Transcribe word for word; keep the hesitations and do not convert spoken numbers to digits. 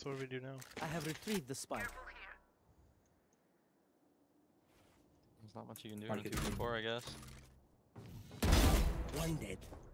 So what do we do now? I have retrieved the spike. There's not much you can do in Market. two v four, I guess. One dead.